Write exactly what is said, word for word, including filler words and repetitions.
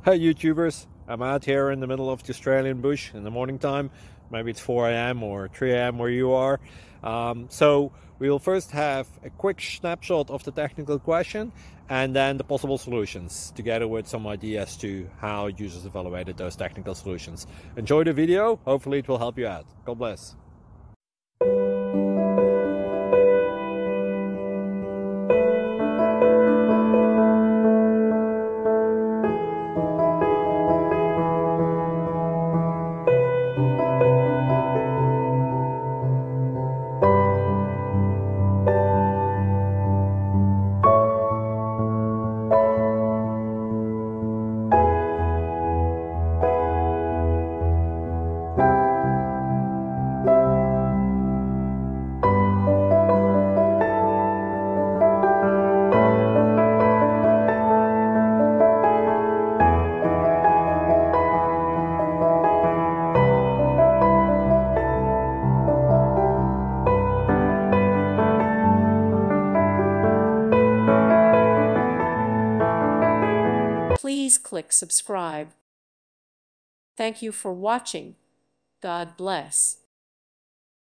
Hey YouTubers, I'm out here in the middle of the Australian bush in the morning time. Maybe it's four A M or three A M where you are. Um, so we'll first have a quick snapshot of the technical question and then the possible solutions, together with some ideas to how users evaluated those technical solutions. Enjoy the video, hopefully it will help you out. God bless. Please click subscribe. Thank you for watching. God bless.